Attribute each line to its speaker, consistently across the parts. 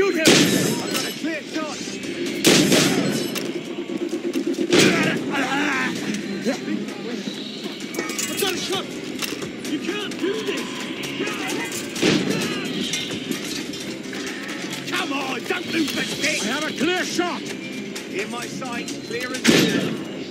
Speaker 1: Shoot him! I've got a clear shot! I've got a shot! You can't do this! Come on, don't lose the stick! I have a clear shot! In my sight, clear as clear.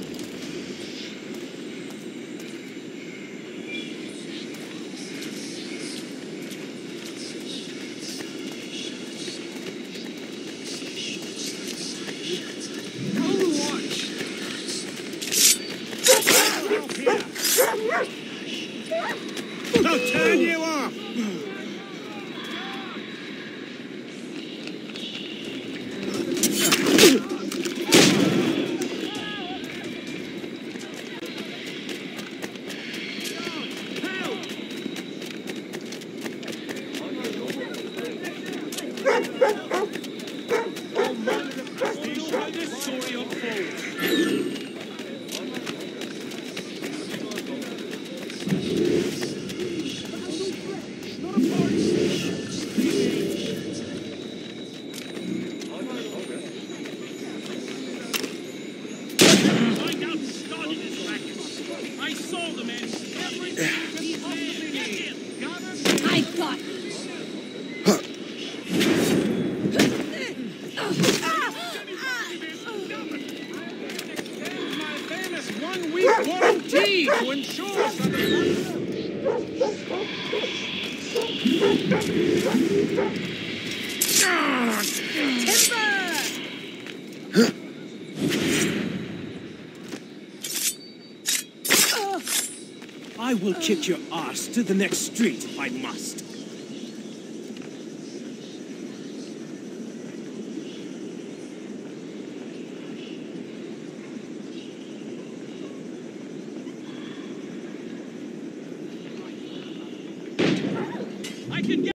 Speaker 1: They'll turn you off!
Speaker 2: Warranty to ensure I will kick your ass to the next street if I must. I can get